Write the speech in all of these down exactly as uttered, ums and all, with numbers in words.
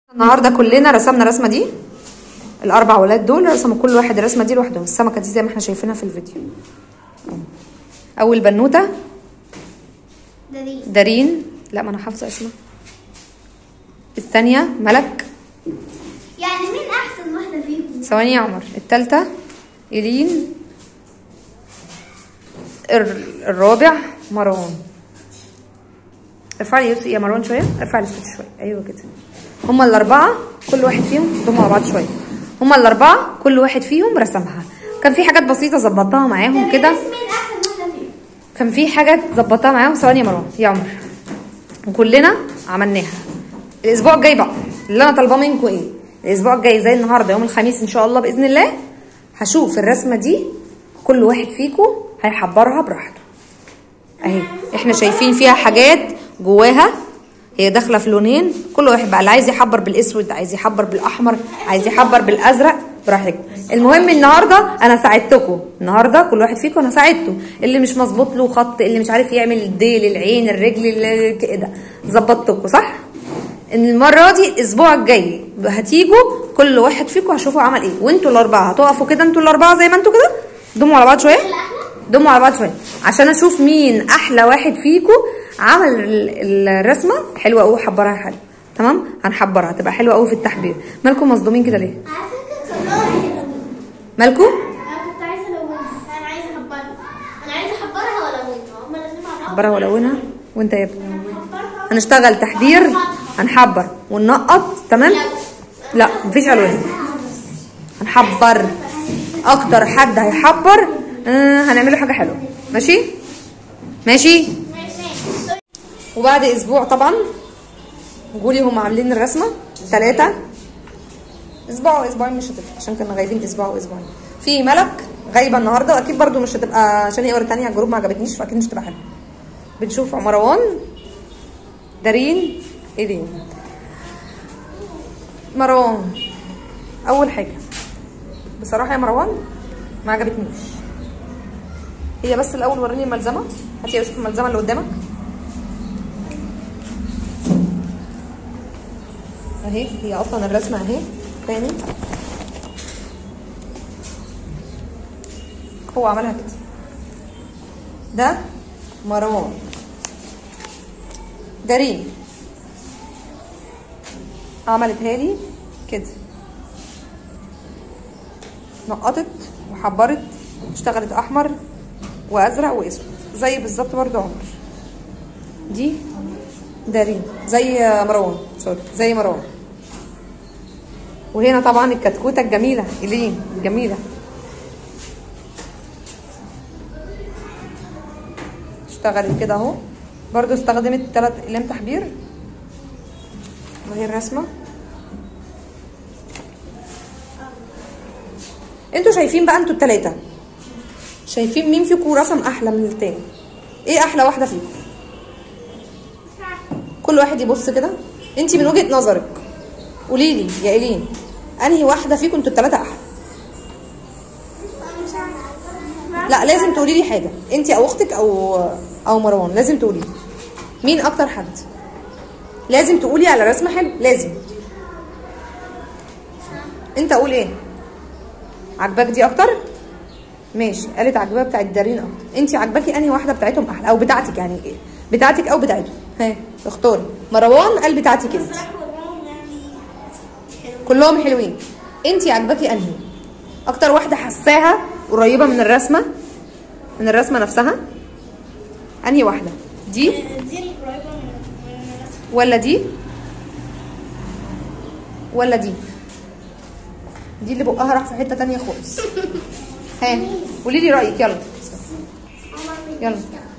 النهارده كلنا رسمنا الرسمه دي. الاربع ولاد دول رسموا كل واحد الرسمه دي لوحدهم. السمكه دي زي ما احنا شايفينها في الفيديو. اول بنوته دارين دارين، لا ما انا حافظه اسمها. الثانيه ملك. يعني مين احسن واحده فيهم؟ ثواني يا عمر. الثالثه إيلين. الرابع مروان. ارفع لي يا مروان شويه، ارفع لي السكتش شويه. ايوه كده. هما الاربعه كل واحد فيهم ضموا على بعض شويه. هما الاربعه كل واحد فيهم رسمها. كان في حاجات بسيطه ظبطتها معاهم كده. مين احسن واحده فيهم؟ كان في حاجات ظبطتها معاهم. ثواني يا مروان يا عمر. وكلنا عملناها. الاسبوع الجاي بقى اللي انا طالباه منكم ايه؟ الاسبوع الجاي زي النهارده يوم الخميس ان شاء الله باذن الله هشوف الرسمه دي كل واحد فيكم هيحبرها براحته. اهي احنا شايفين فيها حاجات جواها، هي داخله في لونين. كل واحد بقى اللي عايز يحبر بالاسود، عايز يحبر بالاحمر، عايز يحبر بالازرق، براحتكم. المهم النهارده انا ساعدتكم. النهارده كل واحد فيكم انا ساعدته. اللي مش مظبوط له خط، اللي مش عارف يعمل الديل، العين، الرجل كده، ظبطتكم صح؟ ان المره دي الاسبوع الجاي هتيجوا كل واحد فيكم هشوفوا عمل ايه. وانتوا الاربعه هتقفوا كده، انتوا الاربعه زي ما انتوا كده، ضموا على بعض شويه، ضموا على بعض شويه عشان اشوف مين احلى واحد فيكم عمل الرسمه حلوه قوي وحبرها حلو. تمام؟ هنحبرها تبقى حلوه قوي في التحبير. مالكم مصدومين كده ليه؟ على فكره تصوري مالكم؟ انا كنت عايزه الونها. انا عايزه احبرها. انا عايزه احبرها والونها. هما الاثنين مع بعض. احبرها والونها. وانت يا ابني هنشتغل تحبير، هنحبر وننقط. تمام؟ لا مفيش الوان. هنحبر. اكتر حد هيحبر آه هنعمله حاجه حلوه. ماشي؟ ماشي؟ وبعد اسبوع طبعا قولي هم عاملين الرسمه ثلاثه. اسبوع واسبوعين مش هتفرق عشان كنا غايبين اسبوع واسبوعين. في ملك غايبه النهارده واكيد برده مش هتبقى عشان هي ورا ثانيه على الجروب ما عجبتنيش فاكيد مش هتبقى حلوه. بنشوف مروان، دارين، إيلين. مروان اول حاجه بصراحه يا مروان ما عجبتنيش. هي بس الاول وريني الملزمه. هاتي يا يوسف الملزمه اللي قدامك اهي. هي اصلا الرسمه اهي. تاني هو عملها كده. ده مروان. دارين عملتها لي كده، نقطت وحبرت، اشتغلت احمر وازرق واسود زي بالظبط برضو عمر. دي دارين زي مروان، سوري زي مروان. وهنا طبعا الكتكوته الجميله إيلين الجميله اشتغلت كده اهو. برضو استخدمت ثلاث اقلام تحبير. وهي الرسمه. انتوا شايفين بقى، انتوا الثلاثه شايفين مين فيكم رسم احلى من التاني؟ ايه احلى واحده فيكم؟ كل واحد يبص كده. انت من وجهه نظرك قولي لي يا إيلين انهي واحده فيكم انتوا الثلاثه احلى؟ لا لازم تقولي لي حاجه، انت او اختك او او مروان لازم تقولي مين اكتر حد. لازم تقولي على رسمه حلوه. لازم. انت قول ايه؟ عجباك دي اكتر؟ ماشي. قالت عجبها بتاعت دارين اكتر. انت عجباكي انهي واحده بتاعتهم احلى او بتاعتك يعني ايه؟ بتاعتك او بتاعتهم؟ ها اختاري. مروان قال بتاعتك انت. كلهم حلوين. انت عجباكي انهي اكتر واحده حساها قريبه من الرسمه، من الرسمه نفسها؟ انهي واحده؟ دي دي قريبه من الرسمه ولا دي ولا دي؟ دي اللي بقها راح في حته تانية خالص. ها قولي لي رايك. يلا يلا.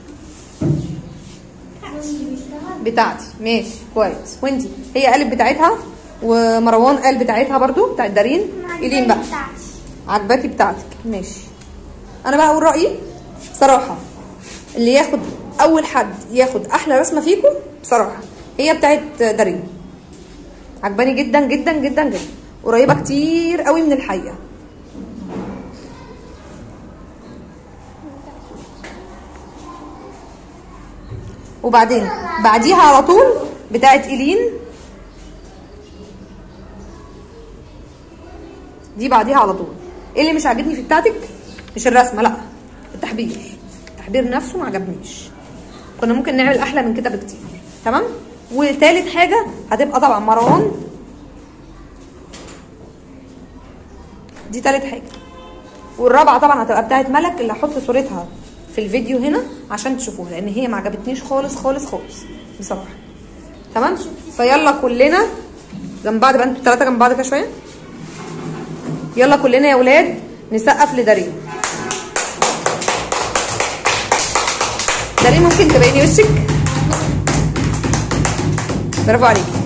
بتاعتي ماشي كويس. وانتي؟ هي قالت بتاعتها ومروان قال بتاعتها برضو بتاعت دارين. إيلين بقى عجباكي بتاعتك ماشي. انا بقى اقول رايي صراحه. اللي ياخد اول حد ياخد احلى رسمه فيكم بصراحه هي بتاعت دارين. عجباني جدا جدا جدا جدا، قريبه كتير قوي من الحقيقه. وبعدين بعديها على طول بتاعت إيلين دي بعديها على طول. ايه اللي مش عاجبني في بتاعتك؟ مش الرسمه، لا التحبير. التحبير نفسه ما عجبنيش، كنا ممكن نعمل احلى من كده بكتير. تمام. وتالت حاجه هتبقى طبعا مروان، دي تالت حاجه. والرابعه طبعا هتبقى بتاعت ملك اللي هحط صورتها في الفيديو هنا عشان تشوفوها، لان هي ما عجبتنيش خالص خالص خالص بصراحه. تمام. فيلا كلنا جنب بعض بقى، انتوا الثلاثه جنب بعض كده شويه. يلا كلنا يا ولاد نسقف لدارين. دارين ممكن تبيني وشك؟ برافو عليكي.